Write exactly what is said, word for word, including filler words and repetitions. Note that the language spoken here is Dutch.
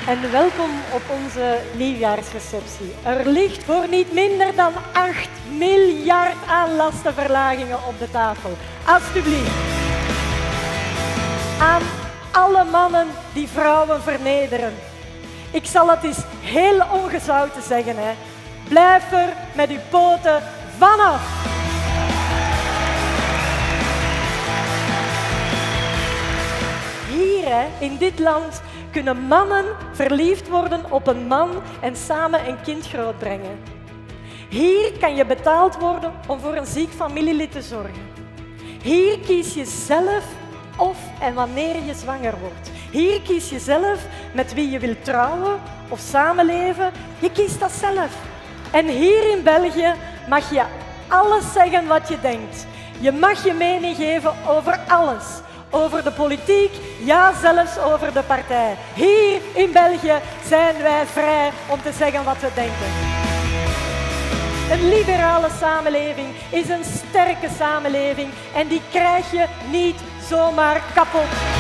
En welkom op onze nieuwjaarsreceptie. Er ligt voor niet minder dan acht miljard aan lastenverlagingen op de tafel. Alsjeblieft. Aan alle mannen die vrouwen vernederen. Ik zal het eens heel ongezouten zeggen. Hè. Blijf er met uw poten vanaf. Hier, hè, in dit land, kunnen mannen verliefd worden op een man en samen een kind grootbrengen. Hier kan je betaald worden om voor een ziek familielid te zorgen. Hier kies je zelf of en wanneer je zwanger wordt. Hier kies je zelf met wie je wilt trouwen of samenleven. Je kiest dat zelf. En hier in België mag je alles zeggen wat je denkt. Je mag je mening geven over alles. Over de politiek, ja, zelfs over de partij. Hier in België zijn wij vrij om te zeggen wat we denken. Een liberale samenleving is een sterke samenleving en die krijg je niet zomaar kapot.